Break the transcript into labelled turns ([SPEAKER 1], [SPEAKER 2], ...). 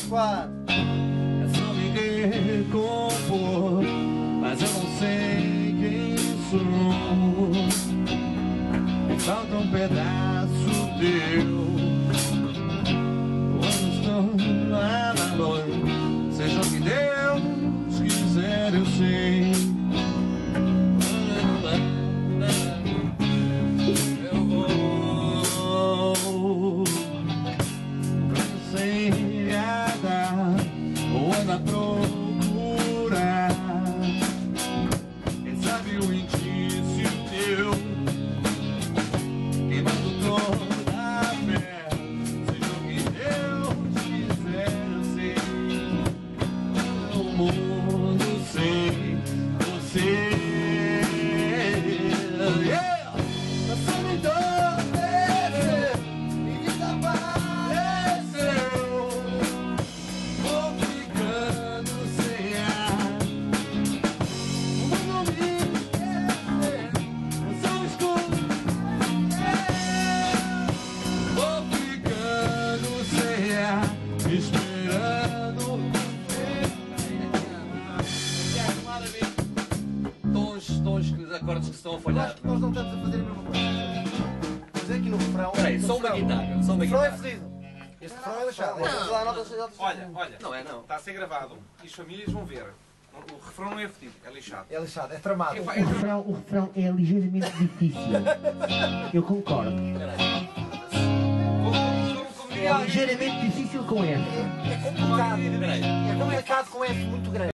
[SPEAKER 1] quatro.
[SPEAKER 2] É só me recompor, mas eu não sei quem sou. Falta um pedaço teu. Quando estou lá na noite, seja o que Deus quiser, eu sei. Eu vou sem nada, ou anda a procurar. Quem sabe o indício teu, queimando toda a fé. Seja o que Deus quiser, eu sei. O mundo sem você. Yeah! Na solidão desceu, minha vida apareceu. Vou ficando sem ar. O mundo me esquece, eu sou escuro. Vou ficando sem ar, esperando.
[SPEAKER 3] Tons, acordes que estão a falhar.
[SPEAKER 1] Nós não estamos a fazer a mesma coisa. Mas é que no refrão.
[SPEAKER 3] Peraí, só uma guitarra, só uma
[SPEAKER 1] O refrão é
[SPEAKER 3] guitarra.
[SPEAKER 1] fedido. Este refrão é lixado.
[SPEAKER 4] Olha,
[SPEAKER 3] Não é não.
[SPEAKER 4] está a ser gravado e as famílias vão ver. O refrão não é fedido, é lixado.
[SPEAKER 1] É lixado, é tramado.
[SPEAKER 5] O refrão é ligeiramente difícil. Eu concordo. É ligeiramente difícil com ele.
[SPEAKER 1] É complicado.
[SPEAKER 3] Peraí.
[SPEAKER 1] É complicado com F muito grande.